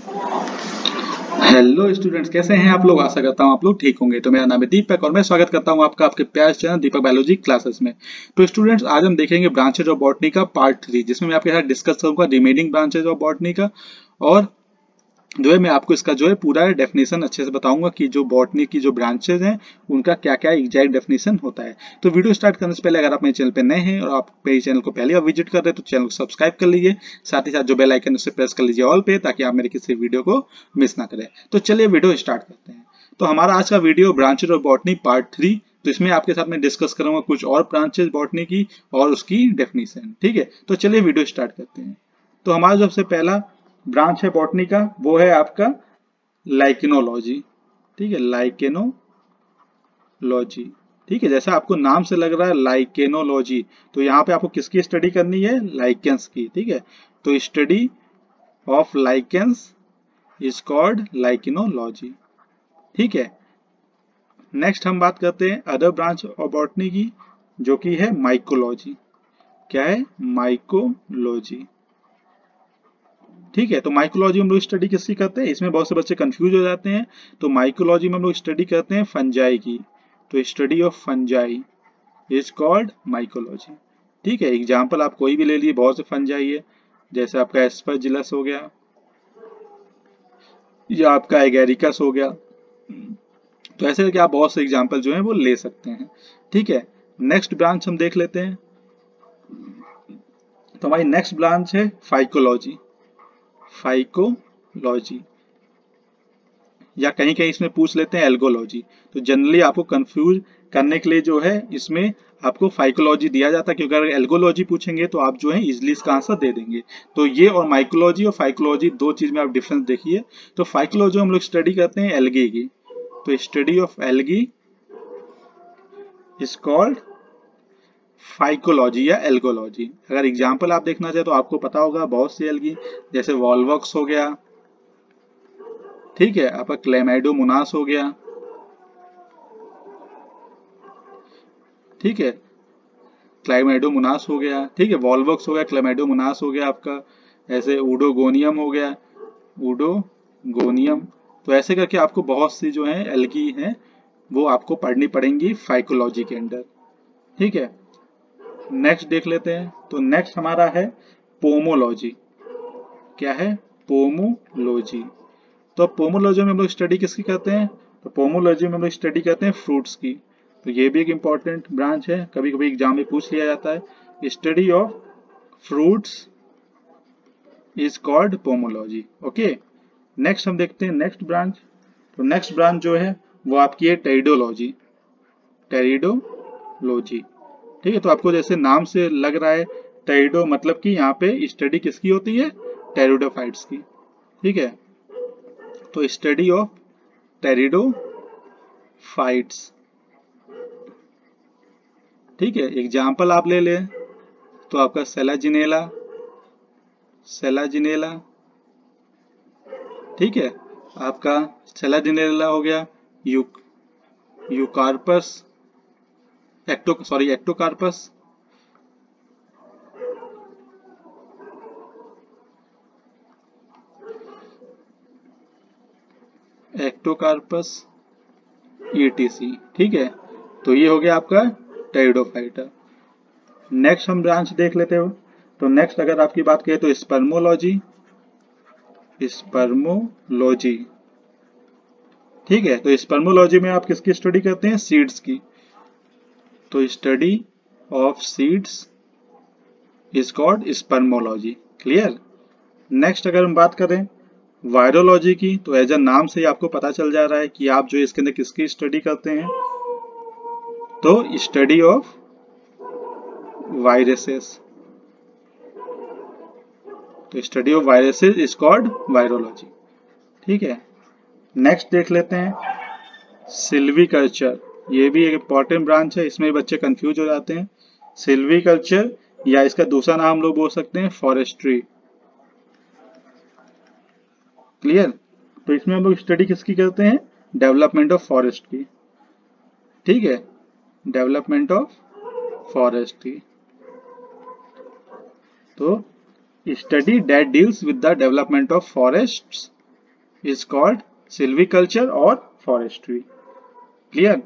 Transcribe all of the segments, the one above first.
Hello students, कैसे हैं आप लोग। आशा करता हूँ आप लोग ठीक होंगे। तो मेरा नाम है दीपक और मैं स्वागत करता हूँ आपका आपके प्यारे चैनल दीपक बायोलॉजी क्लासेस में। तो स्टूडेंट्स, आज हम देखेंगे ब्रांचेज ऑफ बॉटनी का पार्ट 3, जिसमें मैं आपके साथ डिस्कस करूंगा रिमेनिंग ब्रांचेज ऑफ बॉटनी का। और जो है मैं आपको इसका जो है पूरा डेफिनेशन अच्छे से बताऊंगा कि जो बॉटनी की जो ब्रांचेज हैं उनका क्या क्या एग्जैक्ट डेफिनेशन होता है। तो वीडियो स्टार्ट करने से पहले अगर आप मेरे चैनल पे नए हैं और आप मेरे चैनल को पहली बार विजिट कर रहे हैं तो चैनल को सब्सक्राइब कर लीजिए। साथ ही साथ जो बेल आइकन उसे प्रेस कर लीजिए ऑल पे, ताकि आप मेरे किसी वीडियो को मिस ना करें। तो चलिए वीडियो स्टार्ट करते हैं। तो हमारा आज का video branches of botany part 3। तो इसमें आपके साथ मैं डिस्कस करूंगा कुछ और ब्रांचेज बॉटनी की और उसकी डेफिनेशन। ठीक है, तो चलिए वीडियो स्टार्ट करते हैं। तो हमारा सबसे पहला ब्रांच है बॉटनी का, वो है आपका लाइकेनोलॉजी। ठीक है, लाइकेनोलॉजी। ठीक है, जैसा आपको नाम से लग रहा है लाइकेनोलॉजी, तो यहाँ पे आपको किसकी स्टडी करनी है, लाइकेंस की। ठीक है, तो study of lichens is called lichenology. ठीक है, नेक्स्ट हम बात करते हैं अदर ब्रांच ऑफ बॉटनी की, जो कि है माइकोलॉजी। क्या है, माइकोलॉजी। ठीक है, तो माइकोलॉजी में हम लोग स्टडी किसकी करते हैं, इसमें बहुत से बच्चे कंफ्यूज हो जाते हैं। तो माइकोलॉजी में हम लोग स्टडी करते हैं फंजाई की। तो study of fungi is called mycology. ठीक है, एग्जाम्पल आप कोई भी ले लीजिए, बहुत से फंजाई है, जैसे आपका एस्परजिलस हो गया या आपका एगेरिकस हो गया। तो ऐसे करके आप बहुत से एग्जाम्पल जो है वो ले सकते हैं। ठीक है, नेक्स्ट ब्रांच हम देख लेते हैं। तो हमारी नेक्स्ट ब्रांच है फाइकोलॉजी। फाइकोलॉजी, या कहीं कहीं इसमें पूछ लेते हैं एल्गोलॉजी। तो जनरली आपको कंफ्यूज करने के लिए जो है इसमें आपको फाइकोलॉजी दिया जाता है, क्योंकि अगर एल्गोलॉजी पूछेंगे तो आप जो है इजिली इसका आंसर दे देंगे। तो ये और माइकोलॉजी और फाइकोलॉजी दो चीज में आप डिफरेंस देखिए। तो फाइकोलॉजी हम लोग स्टडी करते हैं एल्गी की। तो study of algae is called phycology या एल्गोलॉजी। अगर एग्जाम्पल आप देखना चाहे तो आपको पता होगा बहुत सी एल्गी, जैसे वॉल्वॉक्स हो गया। ठीक है, आपका क्लेमाइडोमोनास हो गया। ठीक है, क्लाइमेडोमोनास हो गया। ठीक है, वॉल्वॉक्स हो गया, क्लाइमेडोमोनास हो गया आपका। ऐसे उडोगोनियम हो गया, उडोगोनियम। तो ऐसे करके आपको बहुत सी जो है एल्गी हैं वो आपको पढ़नी पड़ेंगी फाइकोलॉजी के अंदर। ठीक है, नेक्स्ट देख लेते हैं। तो नेक्स्ट हमारा है पोमोलॉजी। क्या है, पोमोलॉजी। तो पोमोलॉजी में हम लोग स्टडी किसकी करते हैं, तो पोमोलॉजी में हम लोग स्टडी करते हैं फ्रूट्स की। तो ये भी एक इंपॉर्टेंट ब्रांच है, कभी कभी एग्जाम में पूछ लिया जाता है। Study of fruits is called pomology. Okay, next हम देखते हैं नेक्स्ट ब्रांच। तो नेक्स्ट ब्रांच जो है वो आपकी है टेरिडोलॉजी। टेरिडोलॉजी। ठीक है, तो आपको जैसे नाम से लग रहा है टेरिडो, मतलब कि यहाँ पे स्टडी किसकी होती है, टेरिडोफाइट्स की। ठीक है, तो स्टडी ऑफ टेरिडोफाइट्स। ठीक है, एग्जाम्पल आप ले लें तो आपका सेलाजिनेला, सेलाजिनेला। ठीक है, आपका सेलाजिनेला हो गया, यूकार्पस, एक्टोकार्पस। Ectocarpus etc. ठीक है, तो ये हो गया आपका टेरिडोफाइटा। नेक्स्ट हम ब्रांच देख लेते हो। तो नेक्स्ट अगर आपकी बात करें तो स्पर्मोलॉजी। स्पर्मोलॉजी। ठीक है, तो स्पर्मोलॉजी में आप किसकी स्टडी करते हैं, सीड्स की। तो study of seeds is called spermology. Clear. Next अगर हम बात करें वायरोलॉजी की, तो एज अ नाम से ही आपको पता चल जा रहा है कि आप जो इसके अंदर किसकी स्टडी करते हैं, तो स्टडी ऑफ वायरसेस। तो study of viruses is called virology. ठीक है, नेक्स्ट देख लेते हैं सिल्वीकल्चर। ये भी एक इंपॉर्टेंट ब्रांच है, इसमें बच्चे कंफ्यूज हो जाते हैं। सिल्वीकल्चर, या इसका दूसरा नाम हम लोग बोल सकते हैं फॉरेस्ट्री। क्लियर। तो इसमें हम लोग स्टडी किसकी करते हैं, डेवलपमेंट ऑफ फॉरेस्ट की। ठीक है, डेवलपमेंट ऑफ फॉरेस्ट की। तो study that deals with the development of forests is called silviculture और forestry. Clear.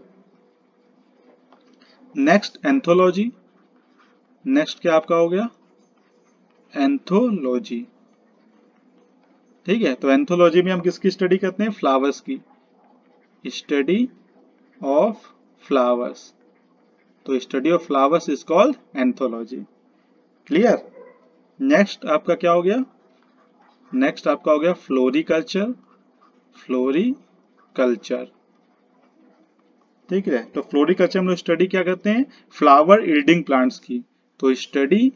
Next anthology. Next क्या आपका हो गया? एंथोलॉजी। ठीक है, तो एंथोलॉजी में हम किसकी स्टडी करते हैं? फ्लावर्स की, स्टडी ऑफ फ्लावर्स। तो study of flowers is called anthology. Clear. Next आपका क्या हो गया? नेक्स्ट आपका हो गया फ्लोरिकल्चर। फ्लोरिकल्चर, ठीक है। तो फ्लोरिकल्चर में स्टडी क्या करते हैं? फ्लावर यील्डिंग प्लांट्स की। तो study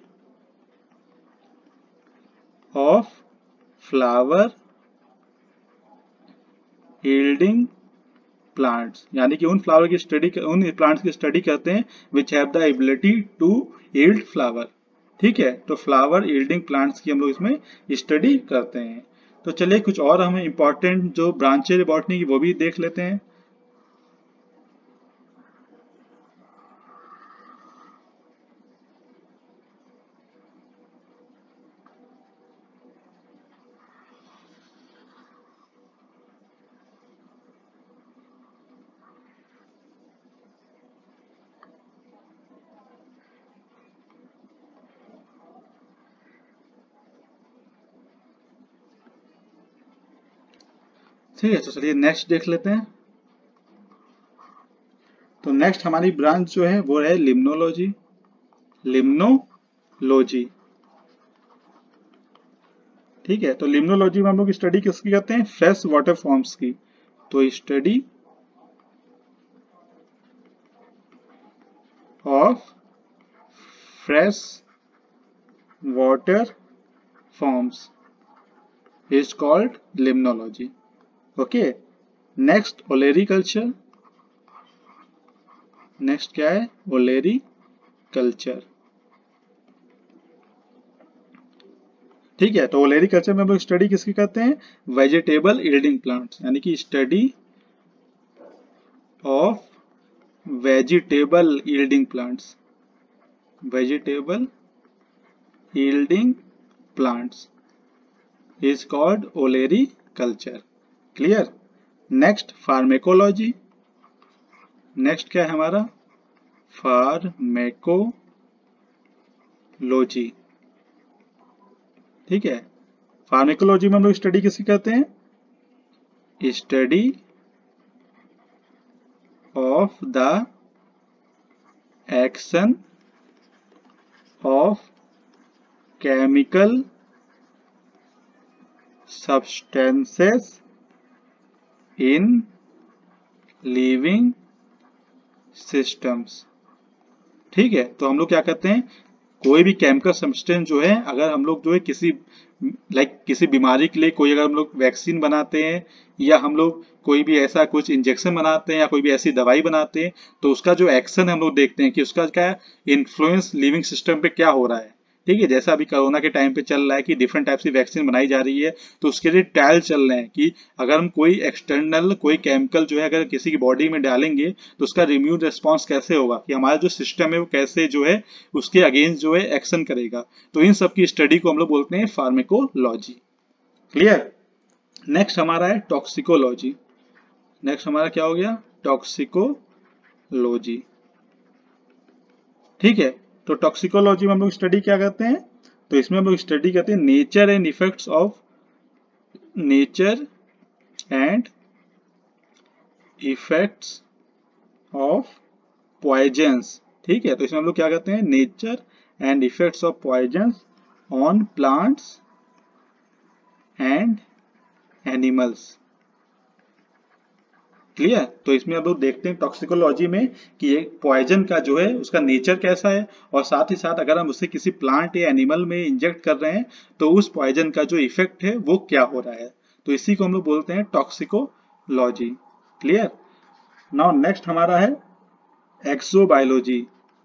of flower yielding plants, यानी कि उन फ्लावर की स्टडी, उन प्लांट्स की स्टडी करते हैं which have the ability to yield flower. ठीक है, तो फ्लावर यील्डिंग प्लांट्स की हम लोग इसमें स्टडी करते हैं। तो चलिए कुछ और हमें इंपॉर्टेंट जो ब्रांचेज बॉटनी की वो भी देख लेते हैं। ठीक है, तो चलिए नेक्स्ट देख लेते हैं। तो नेक्स्ट हमारी ब्रांच जो है वो है लिम्नोलॉजी। लिम्नोलॉजी, ठीक है। तो लिम्नोलॉजी में हम लोग स्टडी किसकी करते हैं? फ्रेश वाटर फॉर्म्स की। तो study of fresh water forms is called limnology. Okay. Next olericulture. Next क्या है? ओलेरिकल्चर। ठीक है, तो ओलेरिकल्चर में हम लोग स्टडी किसकी करते हैं? वेजिटेबल यील्डिंग प्लांट्स, यानी कि study of vegetable yielding plants. Vegetable yielding plants is called olericulture. Clear. Next pharmacology. Next क्या है हमारा? फार्मेकोलॉजी। ठीक है, फार्मेकोलॉजी में हम लोग स्टडी किसकी करते हैं? Study of the action of chemical substances in living systems। ठीक है, तो हम लोग क्या करते हैं? कोई भी केमिकल सब्सटेंस जो है, अगर हम लोग जो है किसी किसी बीमारी के लिए कोई अगर हम लोग वैक्सीन बनाते हैं या हम लोग कोई भी ऐसा कुछ इंजेक्शन बनाते हैं या कोई भी ऐसी दवाई बनाते हैं, तो उसका जो एक्शन हम लोग देखते हैं कि उसका क्या इन्फ्लुएंस लिविंग सिस्टम पे क्या हो रहा है। ठीक है, जैसा अभी कोरोना के टाइम पे चल रहा है कि डिफरेंट टाइप की वैक्सीन बनाई जा रही है, तो उसके लिए ट्रायल चल रहे हैं कि अगर हम कोई एक्सटर्नल कोई केमिकल जो है अगर किसी की बॉडी में डालेंगे तो उसका इम्यून रिस्पॉन्स कैसे होगा, कि हमारा जो सिस्टम है वो कैसे जो है उसके अगेंस्ट जो है एक्शन करेगा। तो इन सब की स्टडी को हम लोग बोलते हैं फार्मेकोलॉजी। क्लियर। नेक्स्ट हमारा है टॉक्सिकोलॉजी। नेक्स्ट हमारा क्या हो गया? टॉक्सिकोलॉजी। ठीक है, तो टॉक्सिकोलॉजी में हम लोग स्टडी क्या करते हैं? तो इसमें हम लोग स्टडी करते हैं nature and effects of nature and effects of poisons. ठीक है, तो इसमें हम लोग क्या करते हैं? Nature and effects of poisons on plants and animals. Clear. तो इसमें अब लोग देखते हैं टॉक्सिकोलॉजी में कि ये पॉइजन का जो है उसका नेचर कैसा है, और साथ ही साथ अगर हम उसे किसी प्लांट या एनिमल में इंजेक्ट कर रहे हैं तो उस पॉइजन का जो इफेक्ट है वो क्या हो रहा है। तो इसी को हम लोग बोलते हैं टॉक्सिकोलॉजी। क्लियर। नाउ नेक्स्ट हमारा है एक्सोबायोलॉजी।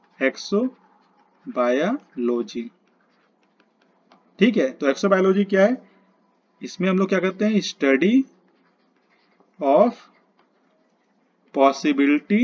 एक्सोबायोलॉजी। ठीक है, तो एक्सोबायोलॉजी क्या है? इसमें हम लोग क्या करते हैं? Study of possibility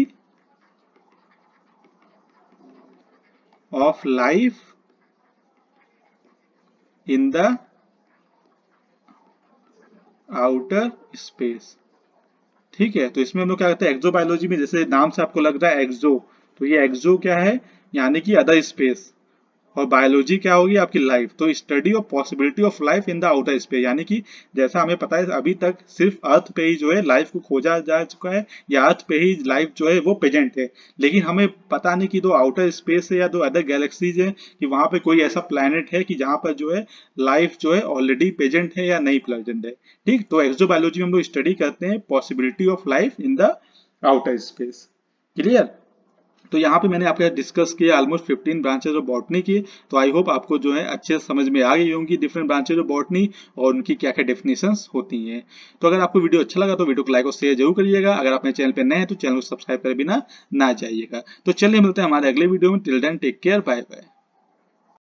of life in the outer space. ठीक है, तो इसमें हम लोग क्या करते हैं, एक्सोबायोलॉजी में जैसे नाम से आपको लग रहा है एक्सो, तो ये एक्सो क्या है, यानी कि अदर स्पेस, और बायोलॉजी क्या होगी आपकी लाइफ, तो study of possibility of life in the outer space, यानी कि जैसा हमें पता है अभी तक सिर्फ अर्थ पे ही जो है लाइफ को खोजा जा चुका है, या अर्थ पे ही लाइफ जो है वो प्रेजेंट है, लेकिन हमें पता नहीं कि दो आउटर स्पेस है या दो अदर गैलेक्सीज है कि वहां पे कोई ऐसा प्लैनेट है कि जहां पर जो है लाइफ जो है ऑलरेडी प्रेजेंट है या नहीं प्रेजेंट है। ठीक, तो एक्सोबायोलॉजी में हम लोग स्टडी करते हैं possibility of life in the outer space. Clear? तो यहाँ पे मैंने आपके साथ डिस्कस किया ऑलमोस्ट 15 ब्रांचेज ऑफ बॉटनी की। तो आई होप आपको जो है अच्छे से समझ में आ गई होंगी डिफरेंट ब्रांचेज ऑफ बॉटनी और उनकी क्या क्या डेफिनेशंस होती हैं। तो अगर आपको वीडियो अच्छा लगा तो वीडियो को लाइक और शेयर जरूर करिएगा। अगर आप मेरे चैनल पे नए हैं तो चैनल को सब्सक्राइब करे बिना ना जाइएगा। तो चलिए मिलते हैं हमारे अगले वीडियो में। Till then take care, bye bye.